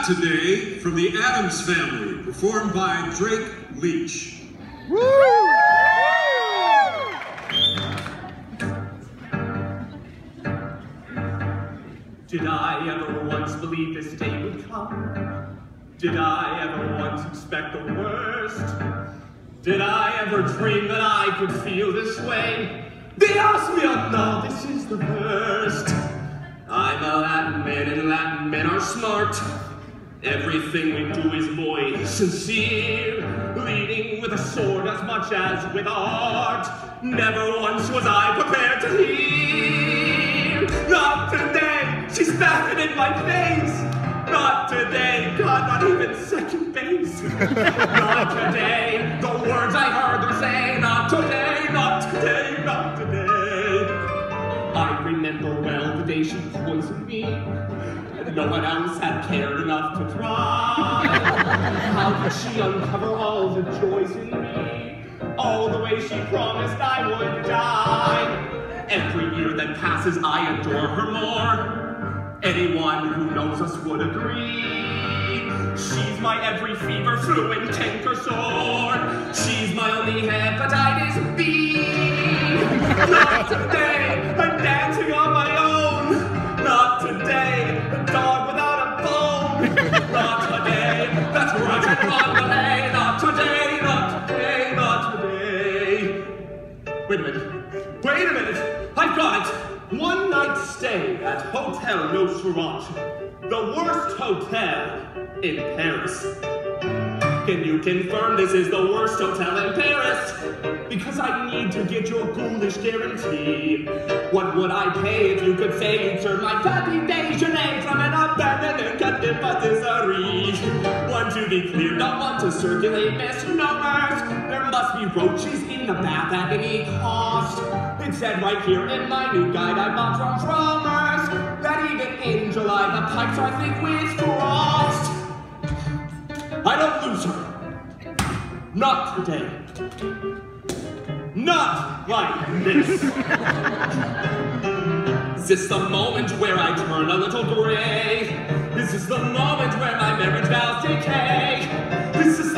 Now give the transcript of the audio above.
today from the Addams Family, performed by Leach. Woo! Did I ever once believe this day would come? Did I ever once expect the worst? Did I ever dream that I could feel this way? Dios mío, no, this is the worst. I'm a Latin man and Latin men are smart. Everything we do is boy sincere, leading with a sword as much as with art. Never once was I prepared to hear. Not today, she's laughing in my face. Not today, God, not even second base. Not today, the words I heard her say. Not today, not today, not today. I remember well the day she poisoned me. No one else had cared enough to try. How could she uncover all the joys in me? All the way she promised I would die. Every year that passes, I adore her more. Anyone who knows us would agree. She's my every fever, flu, and canker sore. She's my only hepatitis B. Not today, I'm dancing on my own. Not today, a dog without a bone. Not today, that's right, I'm on the way. Not today, not today, not today. Wait a minute, I've got it. One night stay at Hotel Nosferatu, the worst hotel in Paris. Can you confirm this is the worst hotel in Paris? Because I need to get your ghoulish guarantee. What would I pay if you could say you'd serve my petit déjeuner from an abandoned captive patisserie? One to be clear, don't want to circulate misnomers. There must be roaches in the bath at any cost. It said right here in my new guide I bought from Drummers that even in July the pipes are thick with frost. I don't lose her. Not today. Not like this. Is this the moment where I turn a little gray? Is this the moment where my marriage vows decay? Is this